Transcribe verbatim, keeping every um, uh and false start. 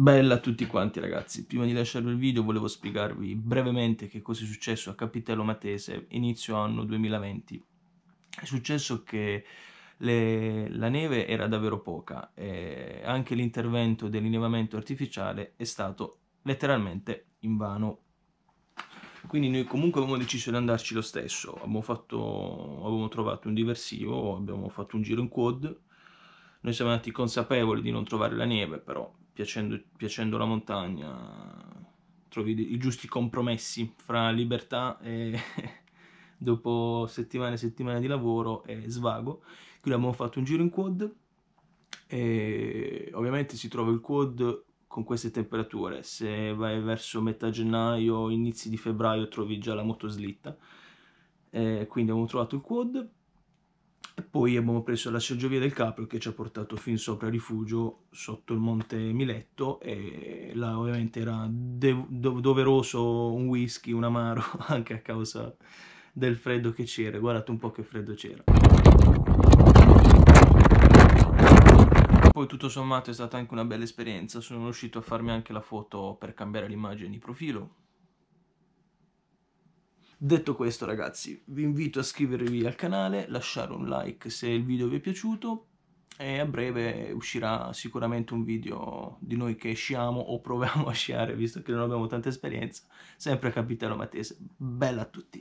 Bella a tutti quanti ragazzi, prima di lasciare il video volevo spiegarvi brevemente che cosa è successo a Capitello Matese inizio anno duemilaventi. È successo che le, la neve era davvero poca e anche l'intervento dell'innevamento artificiale è stato letteralmente invano. Quindi noi comunque avevamo deciso di andarci lo stesso, abbiamo, fatto, avevamo trovato un diversivo, abbiamo fatto un giro in quad. Noi siamo andati consapevoli di non trovare la neve, però piacendo, piacendo la montagna trovi i giusti compromessi fra libertà e dopo settimane e settimane di lavoro e svago. Quindi abbiamo fatto un giro in quad e ovviamente si trova il quad con queste temperature. Se vai verso metà gennaio, inizi di febbraio trovi già la motoslitta. E quindi abbiamo trovato il quad. E poi abbiamo preso la seggiovia del Caprio che ci ha portato fin sopra il rifugio sotto il monte Miletto e là ovviamente era do doveroso un whisky, un amaro anche a causa del freddo che c'era. Guardate un po' che freddo c'era. Poi tutto sommato è stata anche una bella esperienza, sono riuscito a farmi anche la foto per cambiare l'immagine di profilo. Detto questo ragazzi, vi invito a iscrivervi al canale, lasciare un like se il video vi è piaciuto e a breve uscirà sicuramente un video di noi che sciamo o proviamo a sciare visto che non abbiamo tanta esperienza, sempre a Capitello Matese. Bella a tutti!